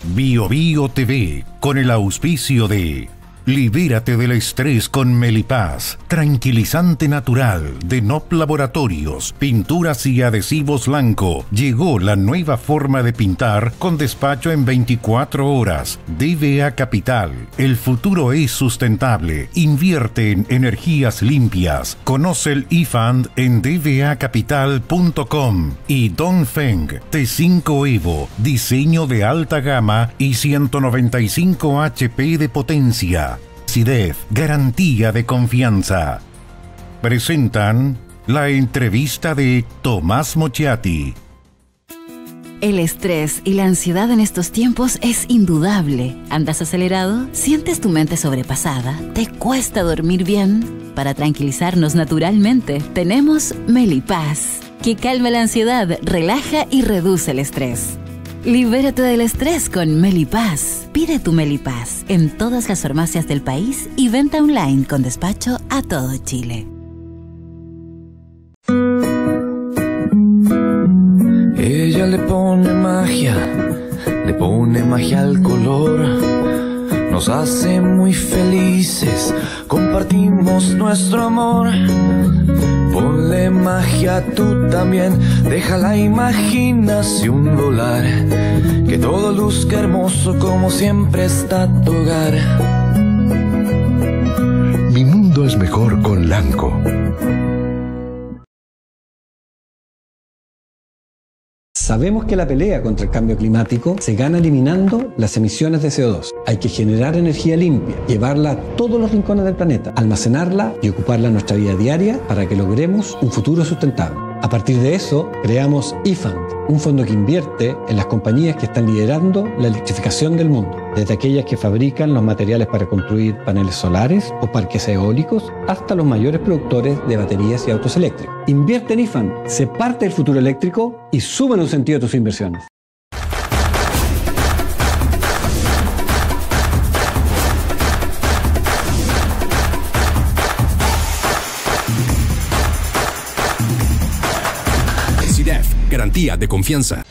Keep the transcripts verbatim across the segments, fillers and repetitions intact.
Bio Bio T V, con el auspicio de Libérate del estrés con Melipaz, tranquilizante natural de N O P Laboratorios, pinturas y adhesivos Lanco. Llegó la nueva forma de pintar con despacho en veinticuatro horas. D V A Capital, el futuro es sustentable. Invierte en energías limpias. Conoce el eFund en d v a capital punto com. Y Dongfeng T cinco Evo, diseño de alta gama y ciento noventa y cinco H P de potencia. SIDEF, garantía de confianza. Presentan la entrevista de Tomás Mochiati. El estrés y la ansiedad en estos tiempos es indudable. ¿Andas acelerado? ¿Sientes tu mente sobrepasada? ¿Te cuesta dormir bien? Para tranquilizarnos naturalmente, tenemos Melipaz, que calma la ansiedad, relaja y reduce el estrés. Libérate del estrés con Melipaz. Pide tu Melipaz en todas las farmacias del país y venta online con despacho a todo Chile. Ella le pone magia, le pone magia al color. Nos hace muy felices, compartimos nuestro amor. Ponle magia tú también, deja la imaginación volar. Que todo luzca hermoso como siempre está tu hogar. Mi mundo es mejor con Lanco. Sabemos que la pelea contra el cambio climático se gana eliminando las emisiones de C O dos. Hay que generar energía limpia, llevarla a todos los rincones del planeta, almacenarla y ocuparla en nuestra vida diaria para que logremos un futuro sustentable. A partir de eso, creamos eFund, un fondo que invierte en las compañías que están liderando la electrificación del mundo, desde aquellas que fabrican los materiales para construir paneles solares o parques eólicos, hasta los mayores productores de baterías y autos eléctricos. Invierte en eFund, sé parte del futuro eléctrico y súmale un sentido a tus inversiones. SIDEF, garantía de confianza.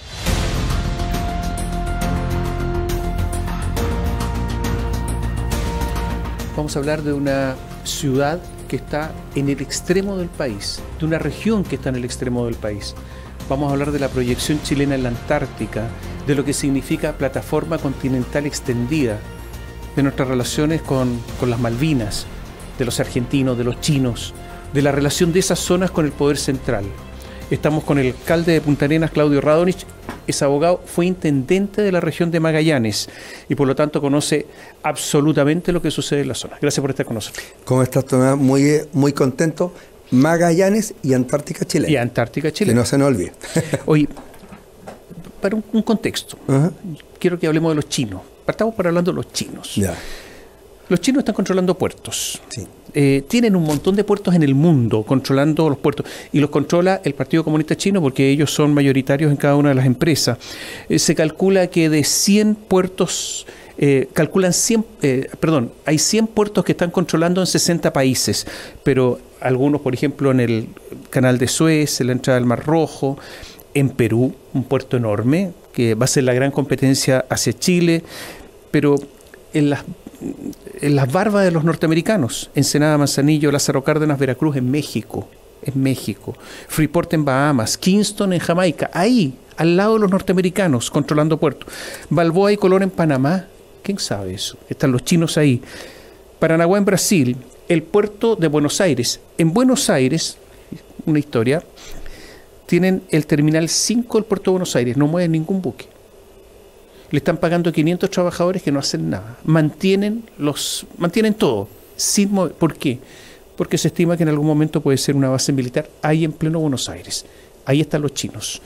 Vamos a hablar de una ciudad que está en el extremo del país, de una región que está en el extremo del país. Vamos a hablar de la proyección chilena en la Antártica, de lo que significa plataforma continental extendida, de nuestras relaciones con, con las Malvinas, de los argentinos, de los chinos, de la relación de esas zonas con el poder central. Estamos con el alcalde de Punta Arenas, Claudio Radonich. Es abogado, fue intendente de la región de Magallanes y por lo tanto conoce absolutamente lo que sucede en la zona. Gracias por estar con nosotros. ¿Cómo estás, Tomás? Muy, muy contento. Magallanes y Antártica chilena. Y Antártica chilena. Que no se nos olvide. Oye, para un, un contexto, uh-huh. quiero que hablemos de los chinos. Partamos por hablando de los chinos. Ya. Los chinos están controlando puertos. Sí. Eh, tienen un montón de puertos en el mundo controlando los puertos y los controla el Partido Comunista Chino porque ellos son mayoritarios en cada una de las empresas. Eh, se calcula que de cien puertos, eh, calculan cien, eh, perdón, hay cien puertos que están controlando en sesenta países, pero algunos, por ejemplo, en el Canal de Suez, en la entrada del Mar Rojo, en Perú, un puerto enorme que va a ser la gran competencia hacia Chile, pero en las en las barbas de los norteamericanos, Ensenada, Manzanillo, Lázaro Cárdenas, Veracruz, en México, en México, Freeport en Bahamas, Kingston en Jamaica, ahí, al lado de los norteamericanos, controlando puertos. Balboa y Colón en Panamá, ¿quién sabe eso? Están los chinos ahí. Paranaguá en Brasil, el puerto de Buenos Aires. En Buenos Aires, una historia, tienen el terminal cinco del puerto de Buenos Aires, no mueven ningún buque. Le están pagando a quinientos trabajadores que no hacen nada. Mantienen los, mantienen todo. Sin mover. ¿Por qué? Porque se estima que en algún momento puede ser una base militar ahí en pleno Buenos Aires. Ahí están los chinos.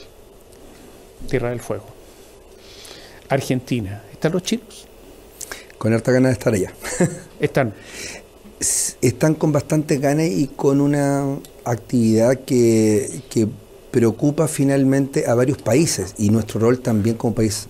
Tierra del Fuego. Argentina. ¿Están los chinos? Con harta ganas de estar allá. Están. Están con bastante ganas y con una actividad que, que preocupa finalmente a varios países y nuestro rol también como país.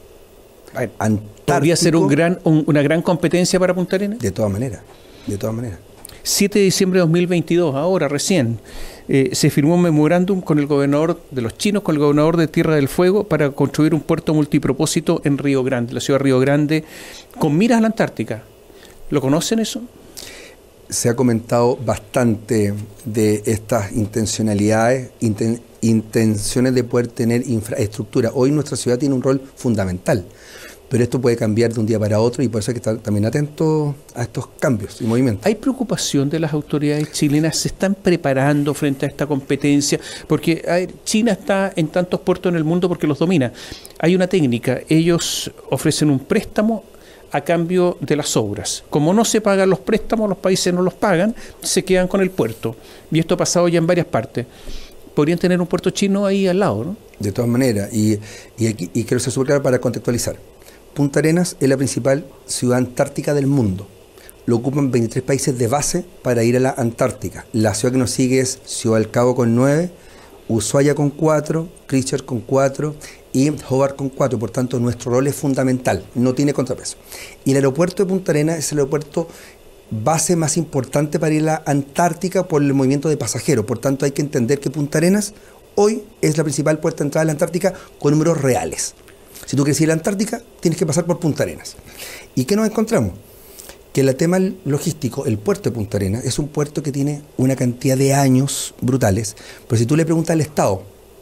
¿Podría ser un gran, un, una gran competencia para Punta Arenas? De todas maneras, de todas maneras. siete de diciembre de dos mil veintidós, ahora recién, eh, se firmó un memorándum con el gobernador de los chinos, con el gobernador de Tierra del Fuego, para construir un puerto multipropósito en Río Grande, la ciudad de Río Grande, con miras a la Antártica. ¿Lo conocen eso? Se ha comentado bastante de estas intencionalidades, inten, intenciones de poder tener infraestructura. Hoy nuestra ciudad tiene un rol fundamental, pero esto puede cambiar de un día para otro y por eso hay que estar también atentos a estos cambios y movimientos. ¿Hay preocupación de las autoridades chilenas? ¿Se están preparando frente a esta competencia? Porque a ver, China está en tantos puertos en el mundo porque los domina. Hay una técnica, ellos ofrecen un préstamo a cambio de las obras. Como no se pagan los préstamos, los países no los pagan, se quedan con el puerto. Y esto ha pasado ya en varias partes. Podrían tener un puerto chino ahí al lado, ¿no? De todas maneras, y, y, aquí, y quiero ser súper claro para contextualizar. Punta Arenas es la principal ciudad antártica del mundo. Lo ocupan veintitrés países de base para ir a la Antártica. La ciudad que nos sigue es Ciudad del Cabo con nueve, Ushuaia con cuatro, Christchurch con cuatro y Hobart con cuatro. Por tanto, nuestro rol es fundamental, no tiene contrapeso. Y el aeropuerto de Punta Arenas es el aeropuerto base más importante para ir a la Antártica por el movimiento de pasajeros. Por tanto, hay que entender que Punta Arenas hoy es la principal puerta de entrada a la Antártica con números reales. Si tú quieres ir a la Antártica, tienes que pasar por Punta Arenas. ¿Y qué nos encontramos? Que el tema logístico, el puerto de Punta Arenas, es un puerto que tiene una cantidad de años brutales, pero si tú le preguntas al Estado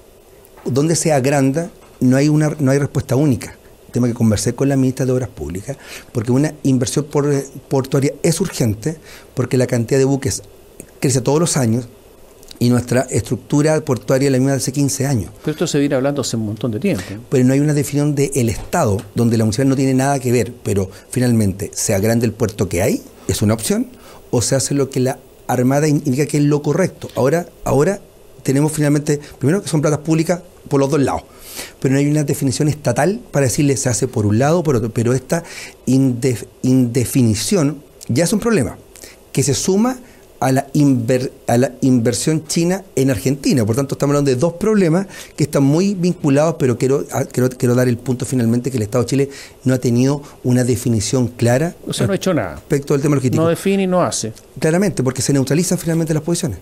dónde se agranda, no hay, una, no hay respuesta única. Tengo que conversar con la ministra de Obras Públicas, porque una inversión por, portuaria es urgente, porque la cantidad de buques crece todos los años, y nuestra estructura portuaria es la misma de hace quince años. Pero esto se viene hablando hace un montón de tiempo. Pero no hay una definición del Estado, donde la municipalidad no tiene nada que ver, pero finalmente se agranda el puerto que hay, es una opción, o se hace lo que la Armada indica que es lo correcto. Ahora, ahora tenemos finalmente, primero que son platas públicas por los dos lados, pero no hay una definición estatal para decirle se hace por un lado o por otro, pero esta indef, indefinición ya es un problema, que se suma A la, inver, a la inversión china en Argentina. Por tanto, estamos hablando de dos problemas que están muy vinculados, pero quiero, a, quiero, quiero dar el punto finalmente que el Estado de Chile no ha tenido una definición clara. O sea, no ha hecho nada. Respecto al tema logístico. No define y no hace. Claramente, porque se neutralizan finalmente las posiciones.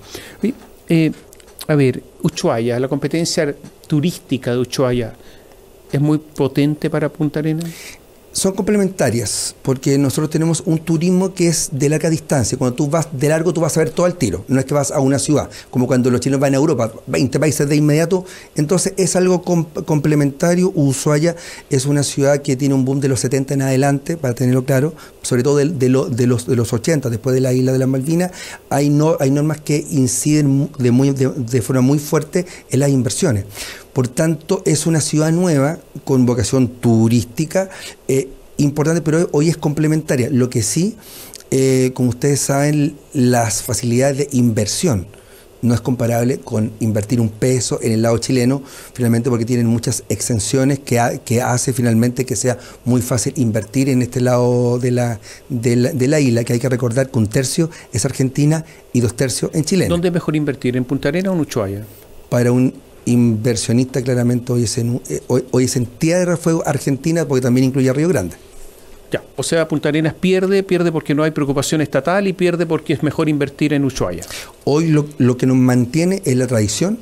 Eh, a ver, Ushuaia, la competencia turística de Ushuaia, ¿es muy potente para Punta Arenas? Son complementarias, porque nosotros tenemos un turismo que es de larga distancia. Cuando tú vas de largo, tú vas a ver todo al tiro. No es que vas a una ciudad, como cuando los chilenos van a Europa, veinte países de inmediato. Entonces es algo comp complementario. Ushuaia es una ciudad que tiene un boom de los setenta en adelante, para tenerlo claro, sobre todo de, de, lo, de, los, de los ochenta, después de la isla de las Malvinas. Hay, no, hay normas que inciden de, muy, de, de forma muy fuerte en las inversiones. Por tanto, es una ciudad nueva, con vocación turística, eh, importante, pero hoy, hoy es complementaria. Lo que sí, eh, como ustedes saben, las facilidades de inversión no es comparable con invertir un peso en el lado chileno, finalmente porque tienen muchas exenciones que, ha, que hace finalmente que sea muy fácil invertir en este lado de la, de la, de la isla, que hay que recordar que un tercio es Argentina y dos tercios en Chile. ¿Dónde es mejor invertir, en Punta Arenas o en Ushuaia? Para un inversionista claramente hoy es en, hoy, hoy es en Tierra del Fuego, Argentina, porque también incluye a Río Grande. Ya, o sea, Punta Arenas pierde, pierde porque no hay preocupación estatal y pierde porque es mejor invertir en Ushuaia. Hoy lo, lo que nos mantiene es la tradición,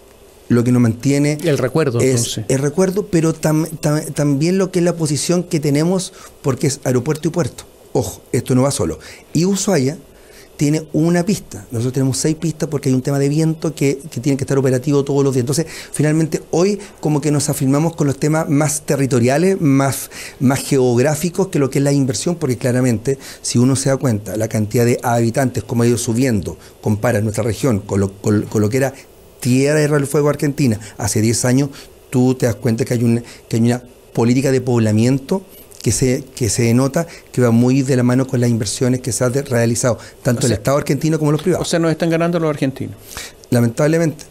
lo que nos mantiene el recuerdo, es entonces. el recuerdo, pero tam, tam, también lo que es la posición que tenemos, porque es aeropuerto y puerto. Ojo, esto no va solo. Y Ushuaia tiene una pista. Nosotros tenemos seis pistas porque hay un tema de viento que, que tiene que estar operativo todos los días. Entonces, finalmente, hoy como que nos afirmamos con los temas más territoriales, más, más geográficos que lo que es la inversión, porque claramente, si uno se da cuenta, la cantidad de habitantes, como ha ido subiendo, compara nuestra región con lo, con, con lo que era Tierra del Fuego Argentina hace diez años, tú te das cuenta que hay una, que hay una política de poblamiento que se, que se denota que va muy de la mano con las inversiones que se han realizado, tanto o sea, el Estado argentino como los privados. O sea, nos están ganando los argentinos. Lamentablemente.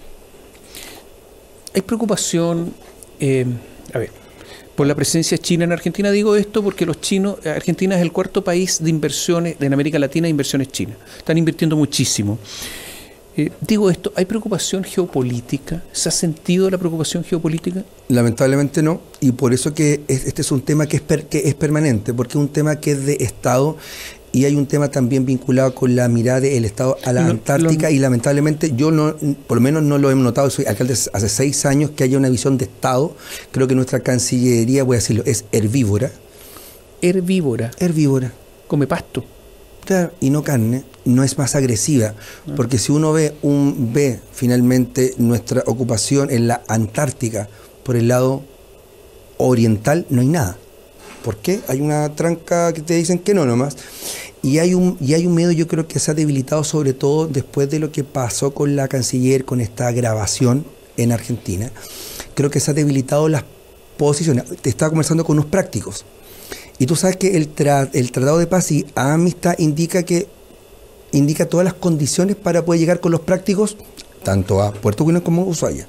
Hay preocupación, eh, a ver, por la presencia china en Argentina. Digo esto porque los chinos, Argentina es el cuarto país de inversiones en América Latina de inversiones chinas. Están invirtiendo muchísimo. Eh, digo esto, ¿hay preocupación geopolítica? ¿Se ha sentido la preocupación geopolítica? Lamentablemente no, y por eso que es, este es un tema que es, per, que es permanente, porque es un tema que es de Estado y hay un tema también vinculado con la mirada del Estado a la lo, Antártica lo, y lamentablemente yo no, por lo menos no lo hemos notado, soy alcalde hace seis años, que haya una visión de Estado. Creo que nuestra Cancillería, voy a decirlo, es herbívora. Herbívora. Herbívora. Come pasto. Claro, y no carne, no es más agresiva, no. Porque si uno ve, un, ve finalmente nuestra ocupación en la Antártica por el lado oriental, no hay nada. ¿Por qué? Hay una tranca que te dicen que no nomás. Y hay un y hay un miedo, yo creo que se ha debilitado sobre todo después de lo que pasó con la canciller, con esta grabación en Argentina. Creo que se ha debilitado las posiciones. Te estaba conversando con unos prácticos. Y tú sabes que el, tra el Tratado de Paz y Amistad indica que indica todas las condiciones para poder llegar con los prácticos, tanto a Puerto Williams como a Ushuaia.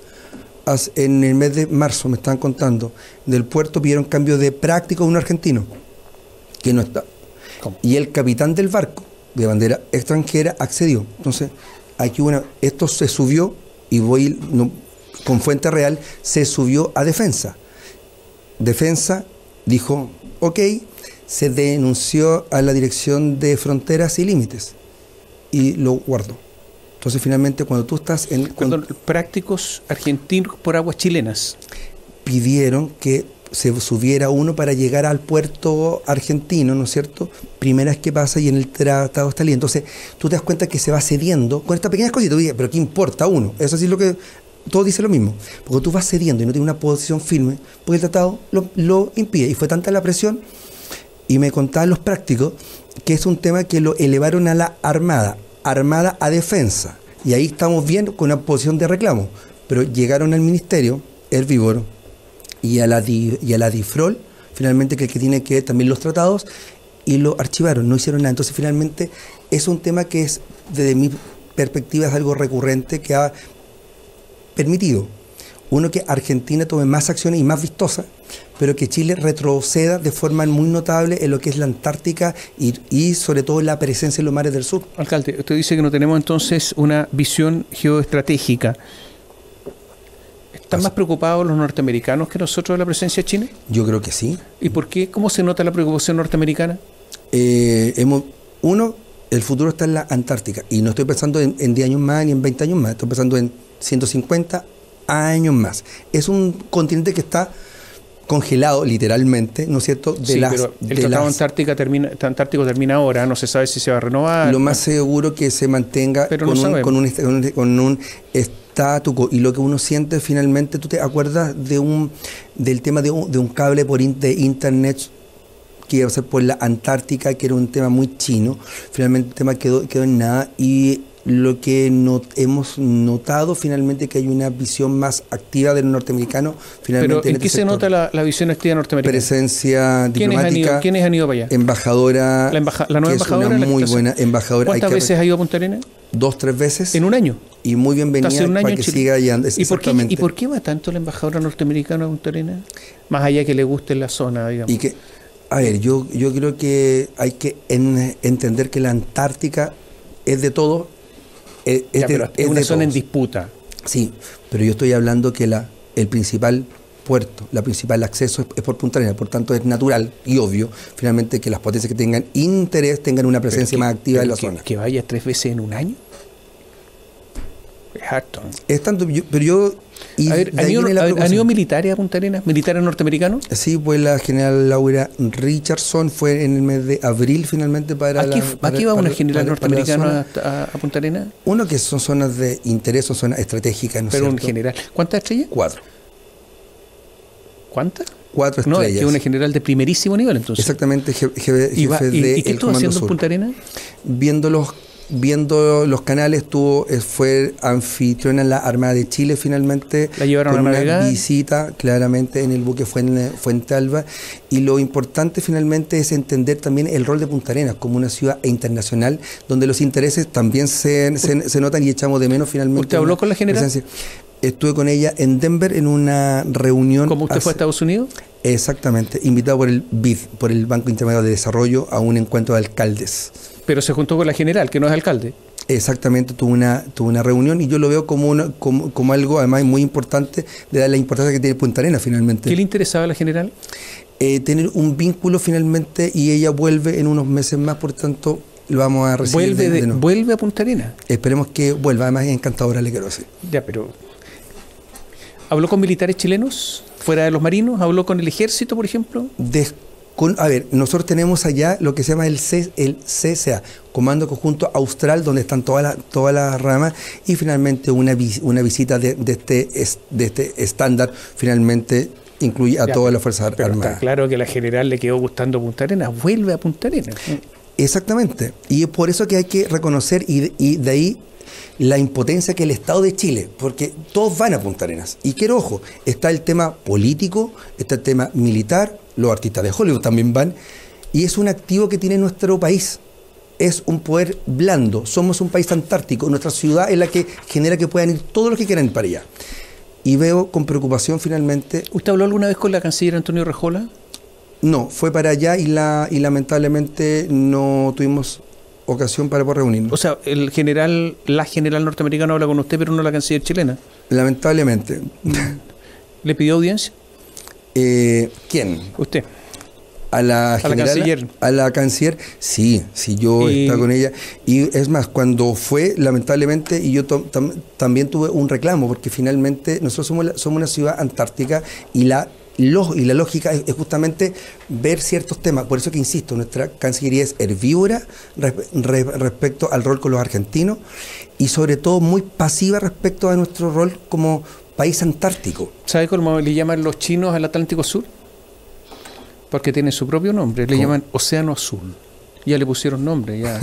En el mes de marzo, me estaban contando, del puerto pidieron cambio de práctico a un argentino, que no está. ¿Cómo? Y el capitán del barco, de bandera extranjera, accedió. Entonces, aquí una, esto se subió, y voy no, con fuente real, se subió a defensa. Defensa dijo, ok, se denunció a la Dirección de Fronteras y Límites y lo guardó. Entonces finalmente cuando tú estás en... Perdón, cuando, prácticos argentinos por aguas chilenas. Pidieron que se subiera uno para llegar al puerto argentino, ¿no es cierto? Primera vez que pasa y en el tratado está libre. Entonces tú te das cuenta que se va cediendo con estas pequeñas cositas, pero ¿qué importa uno? Eso sí es lo que... Todo dice lo mismo, porque tú vas cediendo y no tienes una posición firme, porque el tratado lo, lo impide. Y fue tanta la presión, y me contaban los prácticos, que es un tema que lo elevaron a la Armada, Armada a Defensa. Y ahí estamos bien con una posición de reclamo. Pero llegaron al Ministerio, Herbívoro, y a la, di, y a la DIFROL, finalmente, que, que tiene que ver también los tratados, y lo archivaron, no hicieron nada. Entonces finalmente es un tema que es, desde mi perspectiva, es algo recurrente que ha permitido, uno, que Argentina tome más acciones y más vistosas, pero que Chile retroceda de forma muy notable en lo que es la Antártica y, y sobre todo la presencia en los mares del sur. Alcalde, usted dice que no tenemos entonces una visión geoestratégica. ¿Están más preocupados los norteamericanos que nosotros de la presencia china? Yo creo que sí. ¿Y por qué? ¿Cómo se nota la preocupación norteamericana? Eh, hemos, uno, el futuro está en la Antártica, y no estoy pensando en, en diez años más ni en veinte años más, estoy pensando en ciento cincuenta años más. Es un continente que está congelado literalmente, ¿no es cierto? De sí, las, pero el de Tratado las, Antártica termina, Antártico termina ahora, no se sabe si se va a renovar. Lo más seguro que se mantenga con, no un, con, un, con, un, con un statu quo. Y lo que uno siente finalmente, ¿tú te acuerdas de un del tema de un, de un cable por in, de internet que iba a ser por la Antártica, que era un tema muy chino? Finalmente el tema quedó, quedó en nada, y lo que not, hemos notado finalmente que hay una visión más activa del norteamericano. Finalmente, ¿pero en, en qué este se sector. nota la, la visión activa norteamericana? Presencia ¿Quiénes diplomática. Han ido, ¿Quiénes han ido para allá? Embajadora. La, embaja, la nueva que embajadora. Es una muy buena embajadora. ¿Cuántas hay que, veces ha ido a Punta Arenas? Dos, tres veces. ¿En un año? Y muy bienvenida un año para que siga allá. ¿Y por, qué, ¿Y por qué va tanto la embajadora norteamericana a Punta Arenas? Más allá que le guste la zona, digamos. Y que, a ver, yo, yo creo que hay que en, entender que la Antártica es de todo. Es, ya, de, pero es una zona en disputa. Sí, pero yo estoy hablando que la, el principal puerto, la principal acceso es, es por Punta Arenas, por tanto es natural y obvio finalmente que las potencias que tengan interés tengan una presencia que, más activa en la que, zona. ¿Que vaya tres veces en un año? Es harto. Es tanto, yo, pero yo... Y a ver, ¿han ido, ¿han ido militares a Punta Arenas? ¿Militares norteamericanos? Sí, pues la general Laura Richardson fue en el mes de abril finalmente para... ¿Aquí, la, para, aquí va para, una general para, norteamericana a, a Punta Arenas? Uno, que son zonas de interés, son zonas estratégicas, ¿no es Pero cierto? un general. ¿Cuántas estrellas? Cuatro. ¿Cuántas? Cuatro estrellas. No, es que es una general de primerísimo nivel, entonces. Exactamente, jefe, jefe ¿Y, va, y, de ¿y qué estuvo haciendo en Punta Arenas? Viendo los viendo los canales, tuvo, fue anfitriona en la Armada de Chile finalmente. La llevaron con a una navegar. Visita claramente en el buque Fuente Alba, y lo importante finalmente es entender también el rol de Punta Arenas como una ciudad internacional donde los intereses también se, se, se notan y echamos de menos finalmente. ¿Usted habló con la general? Presencia. Estuve con ella en Denver en una reunión. ¿Cómo usted hace, fue a Estados Unidos? Exactamente, invitado por el B I D, por el Banco Intermedio de Desarrollo, a un encuentro de alcaldes. Pero se juntó con la general, que no es alcalde. Exactamente, tuvo una, tuvo una reunión, y yo lo veo como, una, como, como algo además muy importante de dar la importancia que tiene Punta Arenas finalmente. ¿Qué le interesaba a la general? eh, tener un vínculo finalmente, y ella vuelve en unos meses más, por tanto lo vamos a recibir. ¿Vuelve, de, de de, ¿vuelve a Punta Arenas? Esperemos que vuelva, además es encantadora, le quiero decir. Ya, pero... ¿Habló con militares chilenos fuera de los marinos? ¿Habló con el ejército, por ejemplo? Des Con, a ver, nosotros tenemos allá lo que se llama el, C, el C C A, Comando Conjunto Austral, donde están todas las todas las ramas, y finalmente una, una visita de, de, este, de este estándar finalmente incluye a ya, todas las Fuerzas pero Armadas. Está claro que a la general le quedó gustando Punta Arenas, vuelve a Punta Arenas. Exactamente, y es por eso que hay que reconocer, y, y de ahí la impotencia que el Estado de Chile, porque todos van a Punta Arenas. Y quiero, ojo, está el tema político, está el tema militar, los artistas de Hollywood también van, y es un activo que tiene nuestro país. Es un poder blando, somos un país antártico, nuestra ciudad es la que genera que puedan ir todos los que quieran ir para allá. Y veo con preocupación finalmente... ¿Usted habló alguna vez con la canciller Antonio Rejola? No, fue para allá y, la, y lamentablemente no tuvimos ocasión para poder reunirnos. O sea, el general, la general norteamericana habla con usted, pero no la canciller chilena. Lamentablemente. ¿Le pidió audiencia? Eh, ¿Quién? Usted. A la, a general, la canciller. A la canciller, sí, sí, yo y... estaba con ella. Y es más, cuando fue, lamentablemente, y yo tam también tuve un reclamo, porque finalmente nosotros somos, la, somos una ciudad antártica, y la, lo, y la lógica es, es justamente ver ciertos temas. Por eso que insisto, nuestra Cancillería es herbívora re, re, respecto al rol con los argentinos, y sobre todo muy pasiva respecto a nuestro rol como país antártico. ¿Sabe cómo le llaman los chinos al Atlántico Sur? Porque tiene su propio nombre, le ¿Cómo? llaman Océano Azul. Ya le pusieron nombre, ya.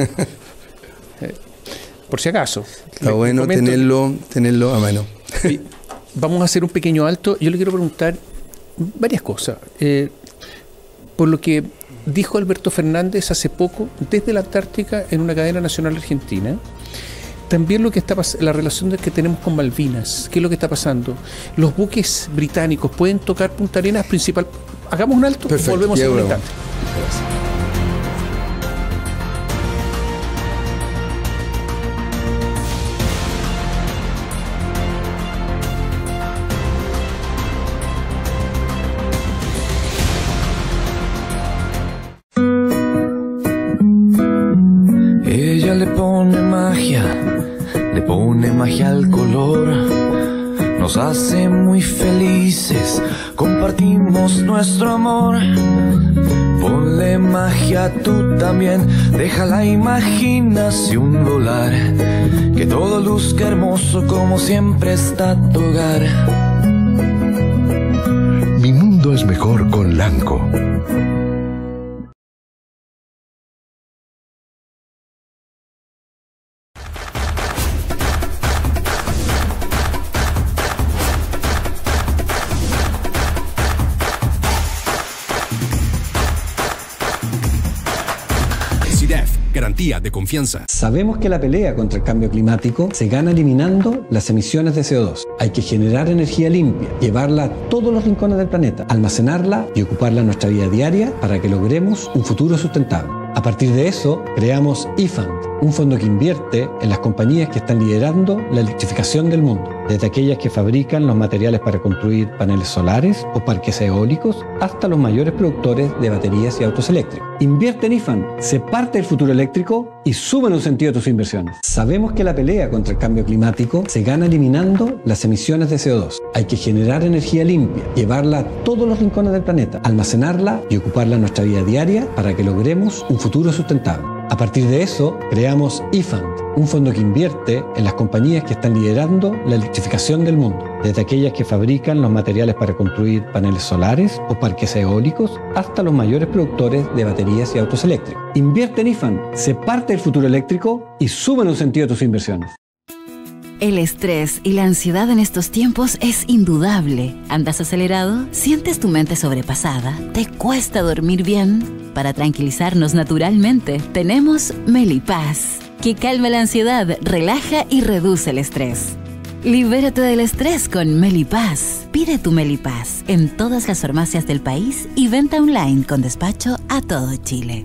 eh, por si acaso. Está bueno tenerlo, tenerlo a mano. Vamos a hacer un pequeño alto. Yo le quiero preguntar varias cosas. Eh, por lo que dijo Alberto Fernández hace poco, desde la Antártica, en una cadena nacional argentina, también lo que está pasando, la relación que tenemos con Malvinas, qué es lo que está pasando. Los buques británicos pueden tocar Punta Arenas principal. Hagamos un alto y volvemos en un instante. Ella le pone magia, le pone magia al color. Nos hace muy felices, compartimos nuestro amor. Ponle magia tú también, deja la imaginación volar. Que todo luzca hermoso como siempre está tu hogar. Mi mundo es mejor con Lanco. Garantía de confianza. Sabemos que la pelea contra el cambio climático se gana eliminando las emisiones de C O dos. Hay que generar energía limpia, llevarla a todos los rincones del planeta, almacenarla y ocuparla en nuestra vida diaria para que logremos un futuro sustentable. A partir de eso, creamos eFund, un fondo que invierte en las compañías que están liderando la electrificación del mundo, desde aquellas que fabrican los materiales para construir paneles solares o parques eólicos, hasta los mayores productores de baterías y autos eléctricos. Invierte en eFund, sé parte del futuro eléctrico y suma en un sentido tus inversiones. Sabemos que la pelea contra el cambio climático se gana eliminando las emisiones de C O dos. Hay que generar energía limpia, llevarla a todos los rincones del planeta, almacenarla y ocuparla en nuestra vida diaria para que logremos un futuro sustentable. A partir de eso, creamos eFund, un fondo que invierte en las compañías que están liderando la electrificación del mundo, desde aquellas que fabrican los materiales para construir paneles solares o parques eólicos, hasta los mayores productores de baterías y autos eléctricos. Invierte en eFund, sé parte del futuro eléctrico y suma en un sentido tus inversiones. El estrés y la ansiedad en estos tiempos es indudable. ¿Andas acelerado? ¿Sientes tu mente sobrepasada? ¿Te cuesta dormir bien? Para tranquilizarnos naturalmente, tenemos Melipaz, que calma la ansiedad, relaja y reduce el estrés. Libérate del estrés con Melipaz. Pide tu Melipaz en todas las farmacias del país y venta online con despacho a todo Chile.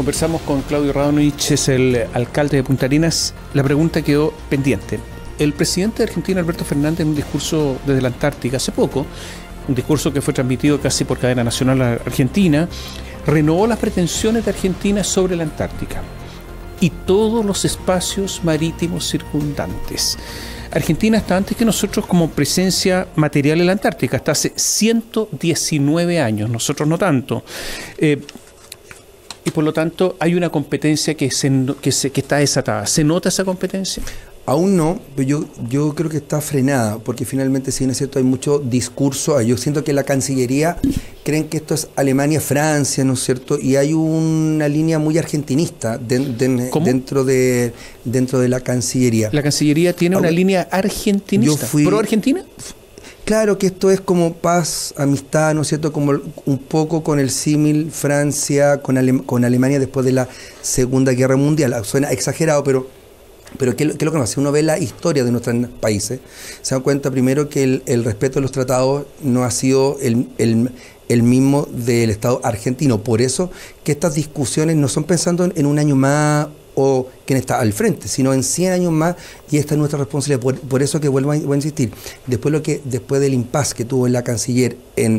conversamos con Claudio Radonich, es el alcalde de Punta Arenas. La pregunta quedó pendiente. El presidente de Argentina, Alberto Fernández, en un discurso desde la Antártica hace poco, un discurso que fue transmitido casi por cadena nacional argentina, renovó las pretensiones de Argentina sobre la Antártica y todos los espacios marítimos circundantes. Argentina está antes que nosotros como presencia material en la Antártica, hasta hace ciento diecinueve años, nosotros no tanto. Eh, y por lo tanto hay una competencia que, se, que, se, que está desatada. ¿Se nota esa competencia? Aún no, pero yo, yo creo que está frenada, porque finalmente, si no es cierto, hay mucho discurso. Yo siento que la Cancillería creen que esto es Alemania, Francia, ¿no es cierto? Y hay una línea muy argentinista de, de, dentro, de, dentro de la Cancillería. ¿La Cancillería tiene una línea argentinista? ¿Pro Argentina? Claro que esto es como paz, amistad, ¿no es cierto? Como un poco con el símil Francia con, Ale, con Alemania después de la Segunda Guerra Mundial. Suena exagerado, pero... Pero ¿qué, qué es lo que nos hace? Uno ve la historia de nuestros países, se da cuenta primero que el, el respeto de los tratados no ha sido el, el, el mismo del Estado argentino. Por eso que estas discusiones no son pensando en, en un año más o quién está al frente, sino en cien años más, y esta es nuestra responsabilidad. Por, por eso que vuelvo a, vuelvo a insistir, después, lo que, después del impasse que tuvo la canciller en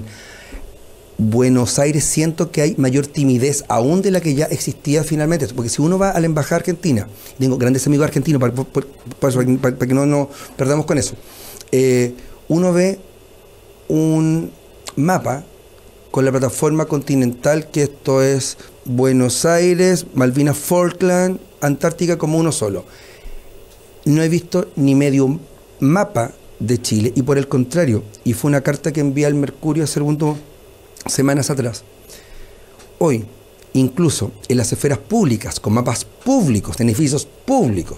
Buenos Aires, siento que hay mayor timidez aún de la que ya existía finalmente, porque si uno va a la embajada argentina, digo, grandes amigos argentinos, para, para, para, para, para que no nos perdamos con eso, eh, uno ve un mapa con la plataforma continental, que esto es Buenos Aires, Malvinas, Falkland, Antártica como uno solo. No he visto ni medio mapa de Chile, y por el contrario, y fue una carta que envía al Mercurio hace algunos semanas atrás. Hoy, incluso en las esferas públicas, con mapas públicos, de edificios públicos,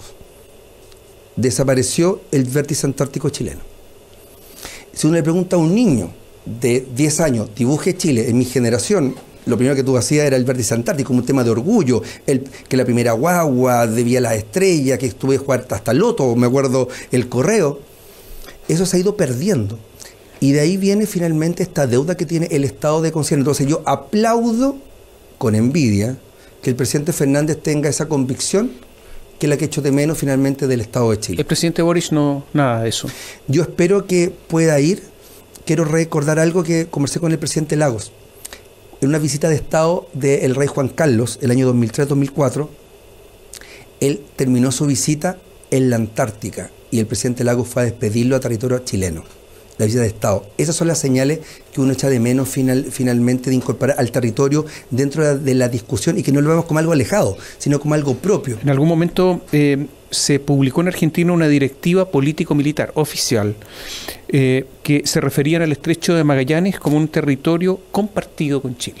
desapareció el vértice antártico chileno. Si uno le pregunta a un niño de diez años, dibuje Chile, en mi generación, lo primero que tú hacías era el vértice antártico, como un tema de orgullo, el, que la primera guagua debía las estrellas, que estuve jugar hasta Loto, me acuerdo el correo. Eso se ha ido perdiendo. Y de ahí viene finalmente esta deuda que tiene el Estado de conciencia. Entonces yo aplaudo con envidia que el presidente Fernández tenga esa convicción, que es la que echo de menos finalmente del Estado de Chile. El presidente Boric no, nada de eso. Yo espero que pueda ir. Quiero recordar algo que conversé con el presidente Lagos. En una visita de Estado del rey Juan Carlos, el año dos mil tres dos mil cuatro, él terminó su visita en la Antártica y el presidente Lagos fue a despedirlo a territorio chileno. La visita de Estado. Esas son las señales que uno echa de menos final, finalmente de incorporar al territorio dentro de la, de la discusión, y que no lo vemos como algo alejado, sino como algo propio. En algún momento eh, se publicó en Argentina una directiva político-militar oficial eh, que se refería al estrecho de Magallanes como un territorio compartido con Chile.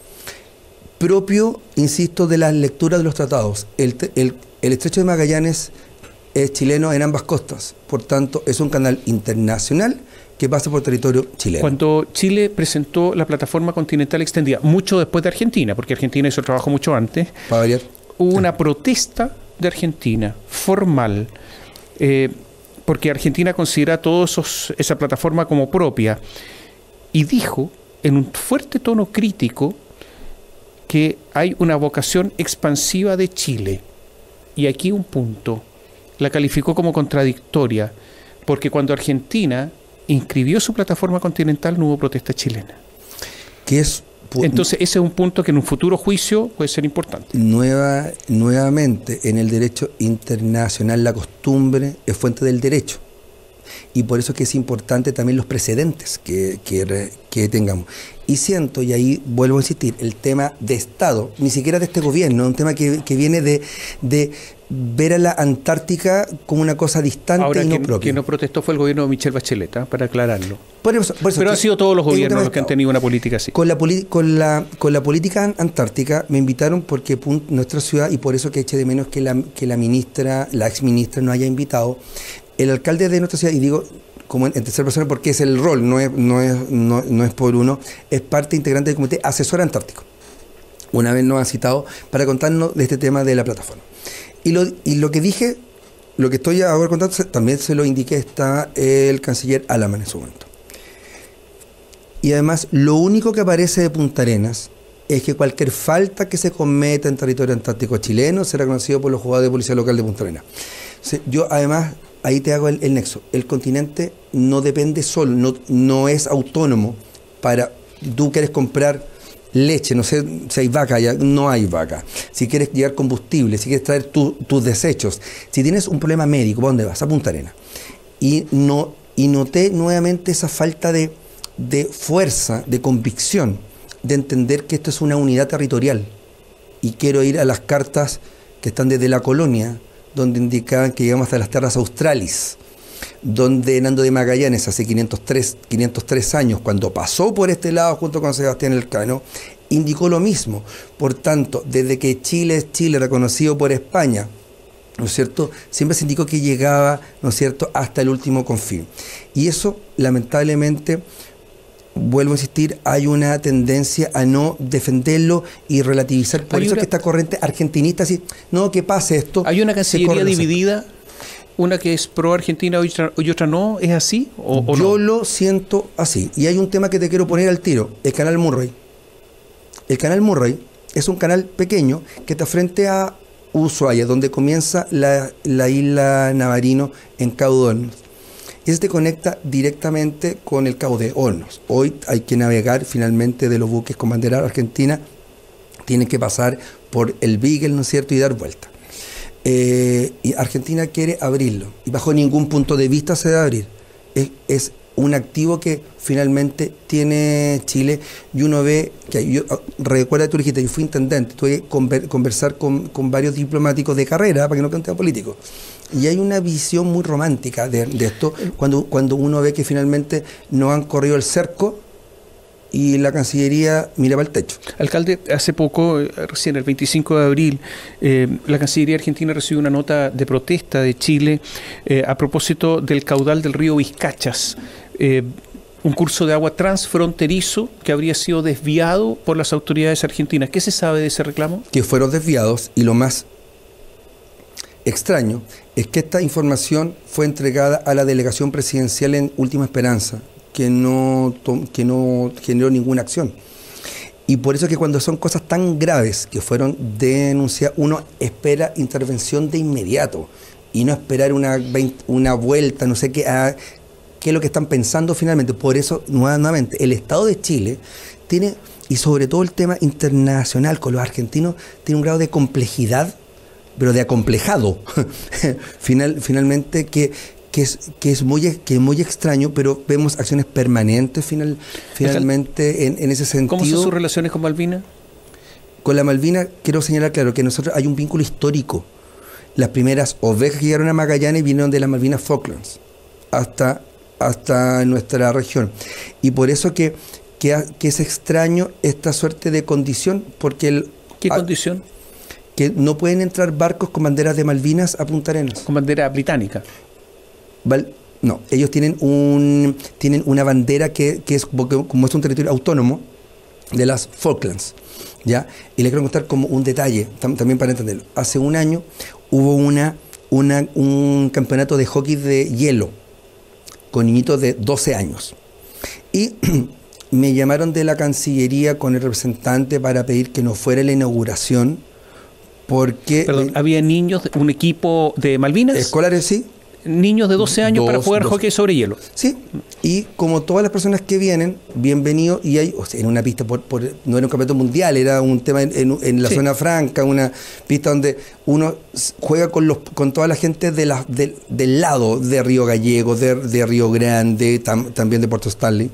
Propio, insisto, de las lecturas de los tratados. El, el, el estrecho de Magallanes es chileno en ambas costas, por tanto es un canal internacional que pasa por territorio chileno. Cuando Chile presentó la plataforma continental extendida, mucho después de Argentina, porque Argentina hizo el trabajo mucho antes, para variar, hubo una protesta de Argentina, formal, eh, porque Argentina considera toda esa plataforma como propia, y dijo, en un fuerte tono crítico, que hay una vocación expansiva de Chile. Y aquí un punto, la calificó como contradictoria, porque cuando Argentina inscribió su plataforma continental no hubo protesta chilena. Que es, Entonces ese es un punto que en un futuro juicio puede ser importante. Nueva, nuevamente, en el derecho internacional la costumbre es fuente del derecho. Y por eso es que es importante también los precedentes que, que, que tengamos. Y siento, y ahí vuelvo a insistir, el tema de Estado, ni siquiera de este gobierno, un tema que, que viene de, de ver a la Antártica como una cosa distante. Ahora, y no quien, propia. Quien no protestó fue el gobierno de Michelle Bachelet, ¿eh? Para aclararlo. Por eso, por eso, Pero que, han sido todos los gobiernos los que han tenido una política así. Con la, con la, con la política antártica me invitaron porque punto, nuestra ciudad, y por eso que eché de menos que la, que la ministra, la ex ministra no haya invitado, el alcalde de nuestra ciudad, y digo como en, en tercera persona porque es el rol, no es, no, es, no, no es por uno, es parte integrante del Comité Asesor Antártico. Una vez nos han citado para contarnos de este tema de la plataforma. Y lo, y lo que dije, lo que estoy ahora contando, también se lo indiqué está el canciller Alaman en su momento. Y además, lo único que aparece de Punta Arenas es que cualquier falta que se cometa en territorio antártico chileno será conocido por los juzgados de policía local de Punta Arenas. Entonces, yo además, ahí te hago el, el nexo. El continente no depende solo, no, no es autónomo para, tú quieres comprar leche, no sé si hay vaca, ya no hay vaca. Si quieres llevar combustible, si quieres traer tu, tus desechos, si tienes un problema médico, ¿para dónde vas? A Punta Arenas. Y, no, y noté nuevamente esa falta de, de fuerza, de convicción, de entender que esto es una unidad territorial. Y quiero ir a las cartas que están desde la colonia, donde indicaban que llegamos hasta las tierras australis, donde Hernando de Magallanes hace quinientos tres años, cuando pasó por este lado junto con Sebastián Elcano, indicó lo mismo. Por tanto, desde que Chile es Chile, reconocido por España, ¿no es cierto?, siempre se indicó que llegaba, ¿no es cierto?, hasta el último confín. Y eso, lamentablemente, vuelvo a insistir, hay una tendencia a no defenderlo y relativizar. Por hay eso una, que esta corriente argentinista, así, no, que pase esto. Hay una cancillería dividida, una que es pro Argentina y otra, y otra no, ¿es así o, o Yo no? lo siento así. Y hay un tema que te quiero poner al tiro, el canal Murray. El canal Murray es un canal pequeño que está frente a Ushuaia, donde comienza la, la isla Navarino en Cabo de Hornos. Y este conecta directamente con el Cabo de Hornos. Hoy hay que navegar finalmente de los buques con bandera argentina, tienen que pasar por el Beagle, ¿no es cierto?, y dar vuelta. Eh, y Argentina quiere abrirlo, y bajo ningún punto de vista se debe abrir. Es, es un activo que finalmente tiene Chile, y uno ve que, yo, recuerda, tú dijiste, yo fui intendente, tuve que conver, conversar con, con varios diplomáticos de carrera, para que no cantemos políticos, y hay una visión muy romántica de, de esto, cuando, cuando uno ve que finalmente no han corrido el cerco, y la Cancillería mira para el techo. Alcalde, hace poco, recién el veinticinco de abril, eh, la Cancillería Argentina recibió una nota de protesta de Chile eh, a propósito del caudal del río Vizcachas, eh, un curso de agua transfronterizo que habría sido desviado por las autoridades argentinas. ¿Qué se sabe de ese reclamo? Que fueron desviados, y lo más extraño es que esta información fue entregada a la delegación presidencial en Última Esperanza, que no, que no generó ninguna acción. Y por eso es que cuando son cosas tan graves que fueron denunciadas, uno espera intervención de inmediato y no esperar una, una vuelta, no sé qué, a, qué es lo que están pensando finalmente. Por eso, nuevamente, el Estado de Chile tiene, y sobre todo el tema internacional con los argentinos, tiene un grado de complejidad, pero de acomplejado, Final, finalmente, que Que es, que es muy que es muy extraño, pero vemos acciones permanentes final, finalmente en, en ese sentido. ¿Cómo son sus relaciones con Malvinas? Con la Malvinas quiero señalar claro que nosotros hay un vínculo histórico. Las primeras ovejas que llegaron a Magallanes vinieron de las Malvinas Falklands hasta, hasta nuestra región. Y por eso que, que, que es extraño esta suerte de condición, porque el, ¿Qué a, condición? Que no pueden entrar barcos con banderas de Malvinas a Punta Arenas. Con bandera británica. No, ellos tienen un tienen una bandera que, que es como es un territorio autónomo de las Falklands, ¿ya? Y les quiero contar como un detalle, tam, también para entenderlo. Hace un año hubo una, una un campeonato de hockey de hielo con niñitos de doce años. Y me llamaron de la Cancillería con el representante para pedir que no fuera la inauguración porque... Perdón, eh, ¿había niños, un equipo de Malvinas? Escolares, sí. Niños de doce años dos, para jugar dos. hockey sobre hielo. Sí, y como todas las personas que vienen, bienvenidos, y hay, o sea, en una pista, por, por, no era un campeonato mundial, era un tema en, en, en la sí. zona franca, una pista donde uno juega con los con toda la gente de la, de, del lado de Río Gallego, de, de Río Grande, tam, también de Puerto Stanley.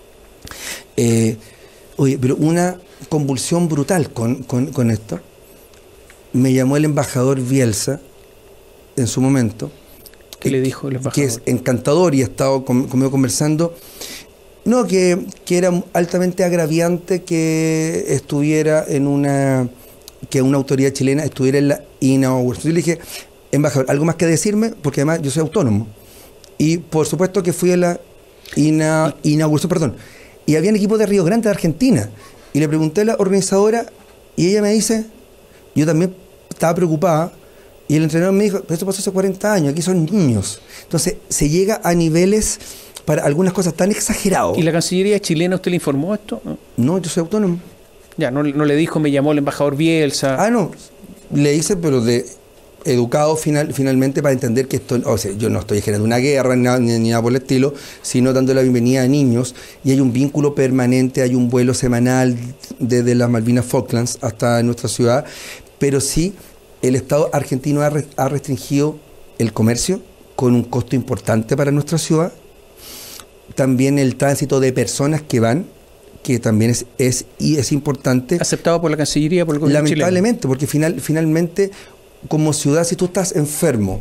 Eh, oye, pero una convulsión brutal con, con, con esto. Me llamó el embajador Bielsa en su momento. ¿Qué le dijo el embajador? Que es encantador y ha estado con, conmigo conversando. No, que, que era altamente agraviante que estuviera en una, que una autoridad chilena estuviera en la inauguración. Yo le dije, embajador, ¿algo más que decirme? Porque además yo soy autónomo. Y por supuesto que fui a la ina, inauguración, perdón. Y había un equipo de Río Grande, de Argentina. Y le pregunté a la organizadora y ella me dice, yo también estaba preocupada. Y el entrenador me dijo, pero esto pasó hace cuarenta años, aquí son niños. Entonces, se llega a niveles para algunas cosas tan exagerados. ¿Y la Cancillería chilena, usted le informó esto? No, no yo soy autónomo. Ya, no, no le dijo, me llamó el embajador Bielsa. Ah, no, le hice, pero de educado final, finalmente para entender que esto, o sea, yo no estoy generando una guerra ni nada, ni, ni nada por el estilo, sino dando la bienvenida a niños, y hay un vínculo permanente, hay un vuelo semanal desde las Malvinas Falklands hasta nuestra ciudad, pero sí el Estado argentino ha, re, ha restringido el comercio con un costo importante para nuestra ciudad, también el tránsito de personas que van, que también es, es, y es importante. ¿Aceptado por la Cancillería, por el gobierno chileno? Lamentablemente, porque final, finalmente, como ciudad, si tú estás enfermo,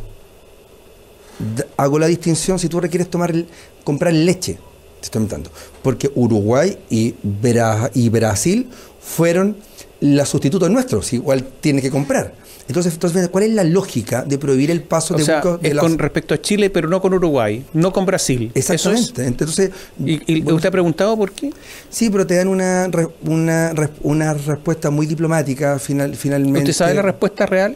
hago la distinción, si tú requieres tomar comprar leche, te estoy inventando, porque Uruguay y, Bra y Brasil fueron los sustitutos nuestros, igual tiene que comprar. Entonces, entonces, ¿cuál es la lógica de prohibir el paso o de sea, bucos de es las... con respecto a Chile, pero no con Uruguay, no con Brasil? Exactamente. ¿Eso es? Entonces, ¿Y, y bueno, usted ha preguntado por qué? Sí, pero te dan una, una, una respuesta muy diplomática final, finalmente. ¿Usted sabe la respuesta real?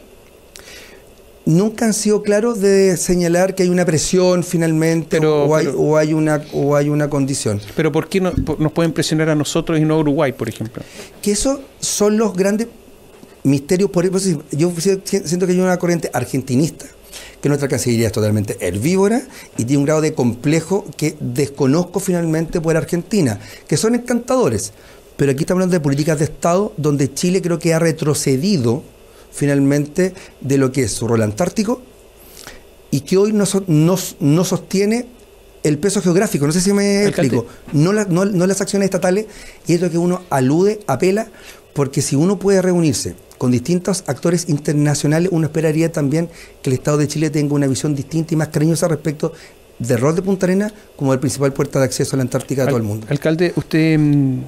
Nunca han sido claros de señalar que hay una presión finalmente pero, o, hay, pero, o, hay una, o hay una condición. Pero ¿por qué no, nos pueden presionar a nosotros y no a Uruguay, por ejemplo? Que esos son los grandes misterios. Por eso yo siento que hay una corriente argentinista, que nuestra Cancillería es totalmente herbívora y tiene un grado de complejo que desconozco finalmente por Argentina, que son encantadores. Pero aquí estamos hablando de políticas de Estado donde Chile creo que ha retrocedido finalmente de lo que es su rol antártico y que hoy no, so, no, no sostiene el peso geográfico. No sé si me explico. No, la, no, no las acciones estatales, y es lo que uno alude, apela, porque si uno puede reunirse con distintos actores internacionales, uno esperaría también que el Estado de Chile tenga una visión distinta y más cariñosa respecto del rol de Punta Arenas como el principal puerta de acceso a la Antártica de Al, todo el mundo. Alcalde, usted mmm,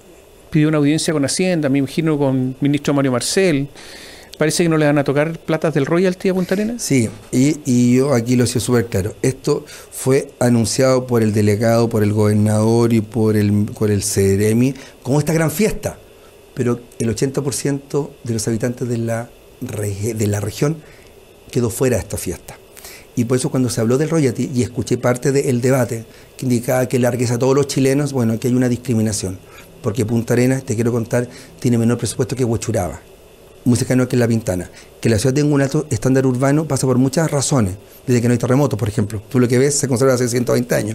pidió una audiencia con Hacienda, me imagino con el ministro Mario Marcel. ¿Parece que no le van a tocar platas del royalty a Punta Arenas? Sí, y, y yo aquí lo sé súper claro. Esto fue anunciado por el delegado, por el gobernador y por el, por el CEREMI como esta gran fiesta. Pero el ochenta por ciento de los habitantes de la, de la región quedó fuera de esta fiesta. Y por eso cuando se habló del royalty, y escuché parte del debate, que indicaba que largues a todos los chilenos, bueno, aquí hay una discriminación. Porque Punta Arenas, te quiero contar, tiene menor presupuesto que Huechuraba, muy cercano que La Pintana. Que la ciudad tenga un alto estándar urbano pasa por muchas razones, desde que no hay terremotos, por ejemplo. Tú lo que ves se conserva hace ciento veinte años.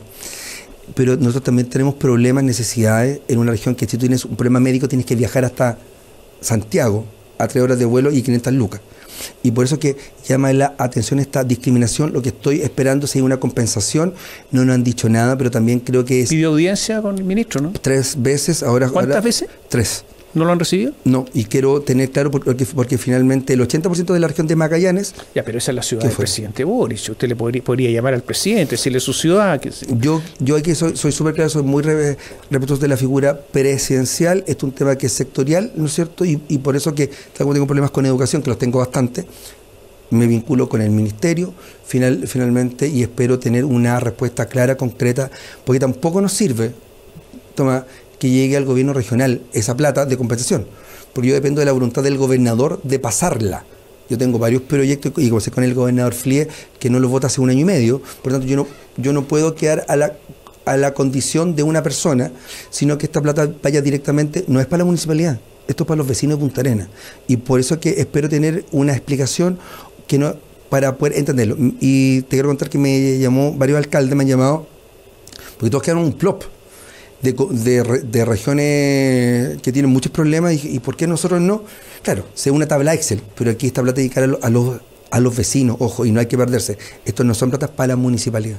Pero nosotros también tenemos problemas, necesidades en una región que si tú tienes un problema médico tienes que viajar hasta Santiago a tres horas de vuelo y quinientas lucas. Y por eso que llama la atención esta discriminación. Lo que estoy esperando es si hay una compensación. No nos han dicho nada, pero también creo que es... ¿Pidió audiencia con el ministro, no? Tres veces. Ahora, ¿Cuántas ahora, veces? Tres. ¿No lo han recibido? No, y quiero tener claro porque, porque finalmente el ochenta por ciento de la región de Magallanes... Ya, pero esa es la ciudad del presidente Boris. Usted le podría, podría llamar al presidente, decirle su ciudad. Que sí. Yo yo aquí soy soy súper claro, soy muy re, respetuoso de la figura presidencial. Esto es un tema que es sectorial, ¿no es cierto? Y, y por eso que tengo problemas con educación, que los tengo bastante. Me vinculo con el ministerio final, finalmente y espero tener una respuesta clara, concreta, porque tampoco nos sirve, toma, que llegue al gobierno regional esa plata de compensación, porque yo dependo de la voluntad del gobernador de pasarla. Yo tengo varios proyectos y como sé con el gobernador Flie, que no los vota hace un año y medio, por lo tanto yo no, yo no puedo quedar a la, a la condición de una persona, sino que esta plata vaya directamente, no es para la municipalidad, esto es para los vecinos de Punta Arenas, y por eso que espero tener una explicación que no, para poder entenderlo. Y te quiero contar que me llamó, varios alcaldes me han llamado, porque todos quedaron un plop de, de, de regiones que tienen muchos problemas, y, y ¿por qué nosotros no? Claro, sé una tabla Excel, pero aquí esta plata dedicada a, a, los, a los vecinos, ojo, y no hay que perderse. Estos no son platas para la municipalidad.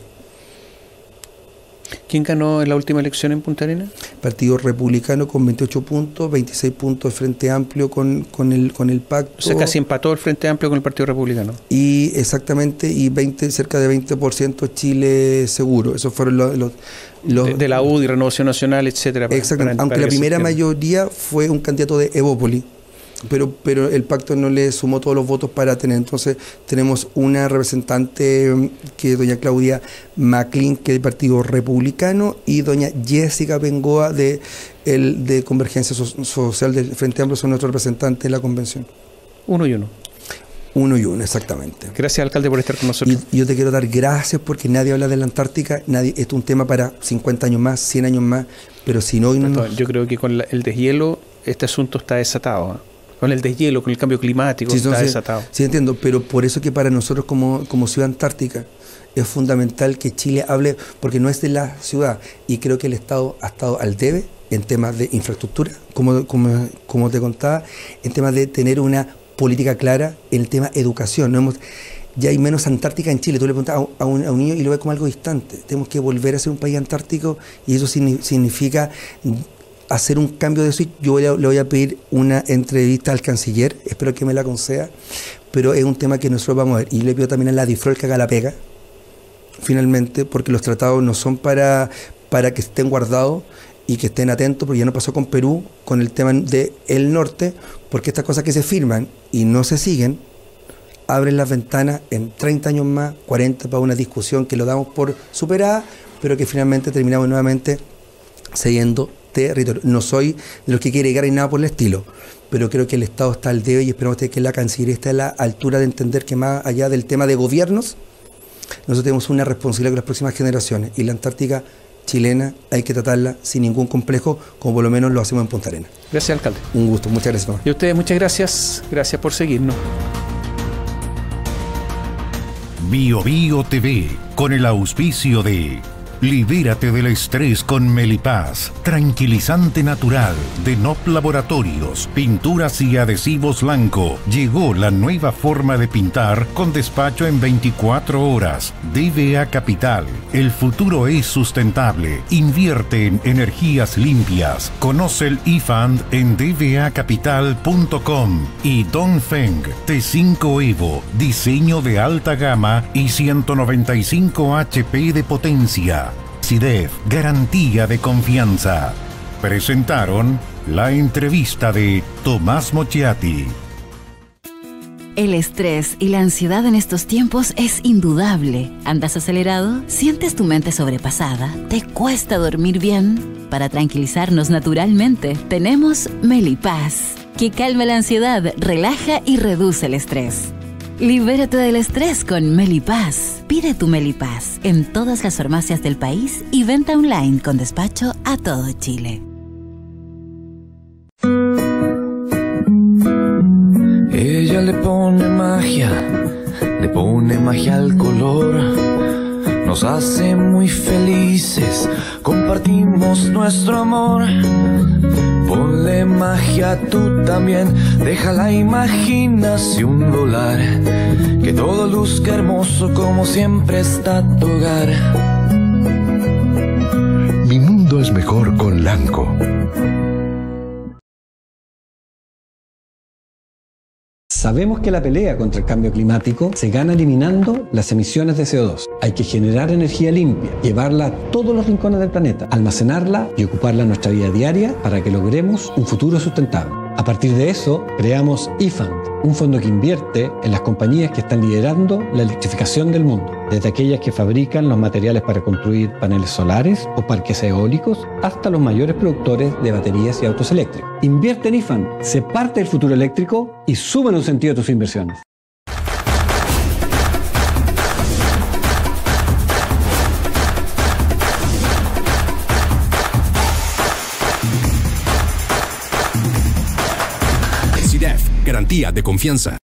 ¿Quién ganó en la última elección en Punta Arenas? Partido Republicano con veintiocho puntos, veintiséis puntos el Frente Amplio con, con, el, con el pacto. O sea, casi empató el Frente Amplio con el Partido Republicano. Y exactamente, y veinte, cerca de veinte por ciento Chile Seguro. Esos fueron los... los, los de, de la U D I, Renovación Nacional, etcétera. Exactamente, aunque la primera mayoría fue un candidato de Evópoli. Pero, pero el pacto no le sumó todos los votos para tener. Entonces tenemos una representante que es doña Claudia Maclin, que es del Partido Republicano, y doña Jessica Bengoa de, el, de Convergencia Social del Frente Amplio, son nuestros representantes en la convención. Uno y uno. Uno y uno, exactamente. Gracias, alcalde, por estar con nosotros. Y yo te quiero dar gracias porque nadie habla de la Antártica, nadie, esto es un tema para cincuenta años más, cien años más, pero si no... no yo creo que con la, el deshielo este asunto está desatado, ¿eh? Con el deshielo, con el cambio climático, sí, está entonces, desatado. Sí, entiendo, pero por eso que para nosotros como, como ciudad antártica es fundamental que Chile hable, porque no es de la ciudad, y creo que el Estado ha estado al debe en temas de infraestructura, como, como, como te contaba, en temas de tener una política clara en el tema educación. No hemos, ya hay menos Antártica en Chile. Tú le preguntas a un, a un niño y lo ves como algo distante. Tenemos que volver a ser un país antártico y eso significa hacer un cambio de eso. Yo voy a, le voy a pedir una entrevista al canciller, espero que me la conceda, pero es un tema que nosotros vamos a ver. Y le pido también a la DIFROL que haga la pega, finalmente, porque los tratados no son para, para que estén guardados y que estén atentos, porque ya no pasó con Perú, con el tema del norte, porque estas cosas que se firman y no se siguen, abren las ventanas en treinta años más, cuarenta, para una discusión que lo damos por superada, pero que finalmente terminamos nuevamente cediendo territorio. No soy de los que quiere llegar y nada por el estilo, pero creo que el Estado está al debe y esperamos que la Cancillería esté a la altura de entender que más allá del tema de gobiernos, nosotros tenemos una responsabilidad con las próximas generaciones, y la Antártica chilena hay que tratarla sin ningún complejo, como por lo menos lo hacemos en Punta Arenas. Gracias, alcalde. Un gusto, muchas gracias. Y a ustedes muchas gracias, gracias por seguirnos. Bio Bio T V, con el auspicio de Libérate del estrés con Melipaz, tranquilizante natural de N O P Laboratorios, pinturas y adhesivos Lanco. Llegó la nueva forma de pintar con despacho en veinticuatro horas. D V A Capital, el futuro es sustentable. Invierte en energías limpias. Conoce el eFund en d v a capital punto com. Y Dongfeng T cinco Evo, diseño de alta gama y ciento noventa y cinco H P de potencia. C I D E F, garantía de confianza. Presentaron la entrevista de Tomás Mochiati. El estrés y la ansiedad en estos tiempos es indudable. ¿Andas acelerado? ¿Sientes tu mente sobrepasada? ¿Te cuesta dormir bien? Para tranquilizarnos naturalmente, tenemos Melipaz, que calma la ansiedad, relaja y reduce el estrés. Libérate del estrés con Melipaz. Pide tu Melipaz en todas las farmacias del país y venta online con despacho a todo Chile. Ella le pone magia, le pone magia al color. Nos hace muy felices, compartimos nuestro amor. Ponle magia tú también, deja la imaginación volar. Que todo luzca hermoso como siempre está tu hogar. Mi mundo es mejor con Lanco. Sabemos que la pelea contra el cambio climático se gana eliminando las emisiones de C O dos. Hay que generar energía limpia, llevarla a todos los rincones del planeta, almacenarla y ocuparla en nuestra vida diaria para que logremos un futuro sustentable. A partir de eso, creamos eFund, un fondo que invierte en las compañías que están liderando la electrificación del mundo, desde aquellas que fabrican los materiales para construir paneles solares o parques eólicos, hasta los mayores productores de baterías y autos eléctricos. Invierte en eFund, sé parte del futuro eléctrico y sube un sentido a tus inversiones. C I D E F, garantía de confianza.